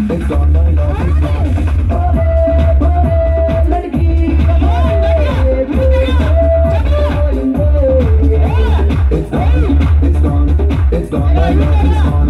it's gone, my love is gone. It's gone, it's gone, my love is gone.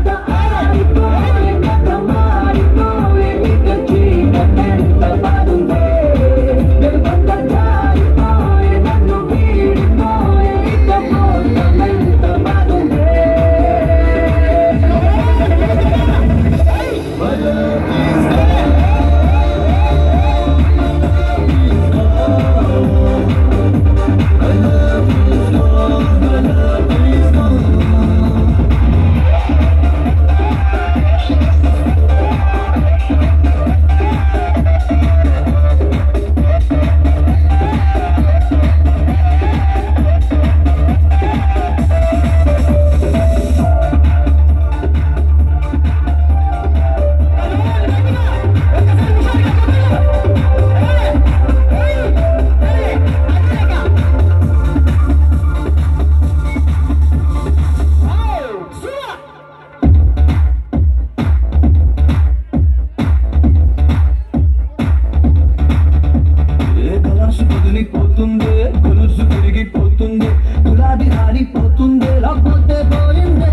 గొలుసు తిరిగిపోతుంది గులాబీ రాలిపోతుంది లేకపోతే పోయిందే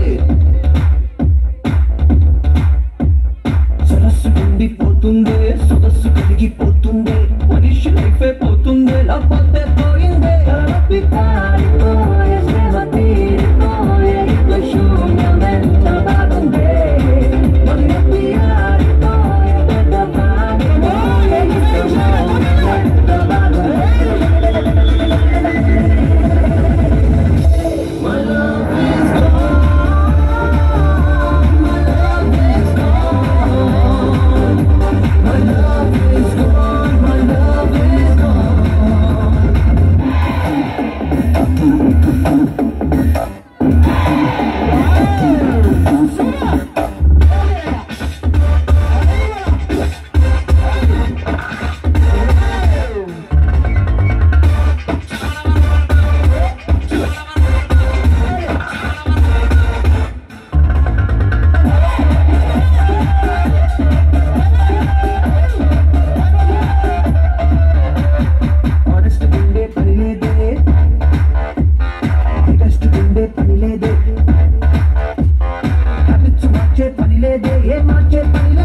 సరస్సు ఉండిపోతుంది సొగస్సు కలిగిపోతుంది మనిషి లైఫే పోతుంది లేకపోతే పోయిందే తలపి కాలిపోయే శ్రమ తీరిపోయే ఇక శూన్యమెంత బాగుందే తలపి ఆరిపోయే పెద్ద బాగిపోయే ఇక శూన్యమెంత బాగుందే. పని లేదే ఏ మార్చే పని